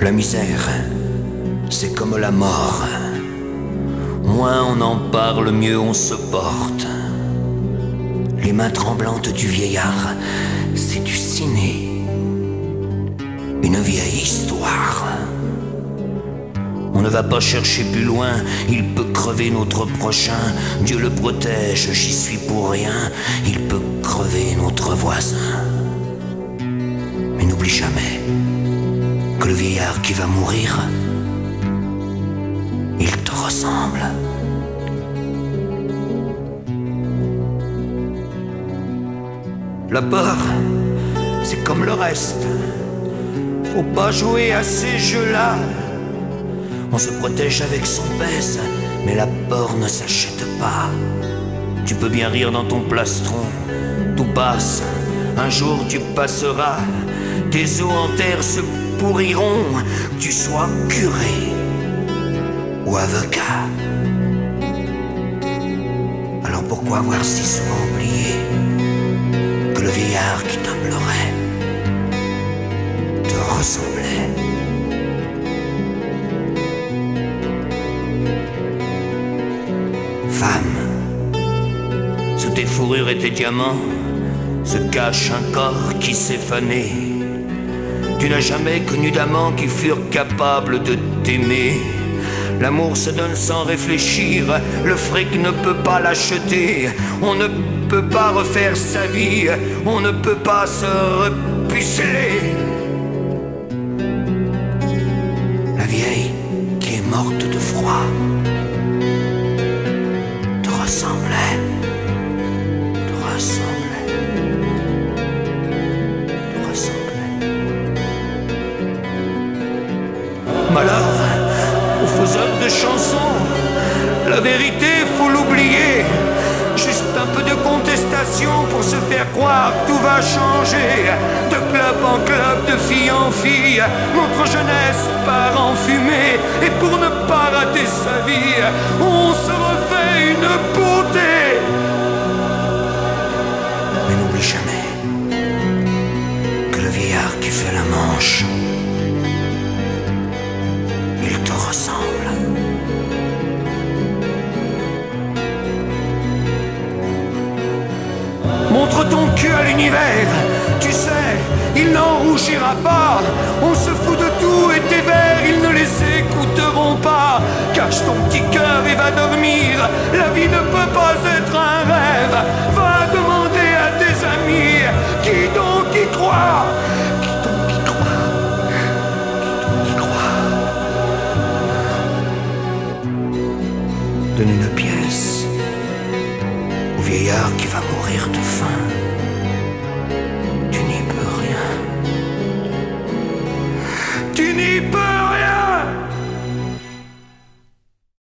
La misère, c'est comme la mort. Moins on en parle, mieux on se porte. Les mains tremblantes du vieillard, c'est du ciné. Une vieille histoire. On ne va pas chercher plus loin, il peut crever notre prochain. Dieu le protège, j'y suis pour rien. Il peut crever notre voisin. Mais n'oublie jamais que le vieillard qui va mourir, il te ressemble. La peur, c'est comme le reste. Faut pas jouer à ces jeux-là. On se protège avec son pèse, mais la peur ne s'achète pas. Tu peux bien rire dans ton plastron, tout passe, un jour tu passeras. Tes os en terre se pourriront, que tu sois curé ou avocat. Alors pourquoi avoir si souvent oublié que le vieillard qui t'implorait te ressemblait? Femme, sous tes fourrures et tes diamants se cache un corps qui s'est fané. Tu n'as jamais connu d'amants qui furent capables de t'aimer. L'amour se donne sans réfléchir, le fric ne peut pas l'acheter. On ne peut pas refaire sa vie, on ne peut pas se repuceler. La vieille qui est morte de froid te ressemblait, te ressemblait, te ressemblait. Malheur aux faiseurs de chansons, la vérité faut l'oublier. Juste un peu de contestation pour se faire croire que tout va changer. De club en club, de fille en fille, notre jeunesse part en fumée. Et pour ne pas rater sa vie, on se refait une beauté. Mais n'oublie jamais que le vieillard qui fait la manche, il te ressemble. Montre ton cul à l'univers, tu sais, il n'en rougira pas. On se fout de tout et tes vers, ils ne les écouteront pas. Cache ton petit cœur et va dormir, la vie ne peut pas être un rêve. Va demander à tes amis, qui donc y croit? Qui donc y croit? Qui donc y croit? Donne une pièce au vieillard qui va mourir de faim.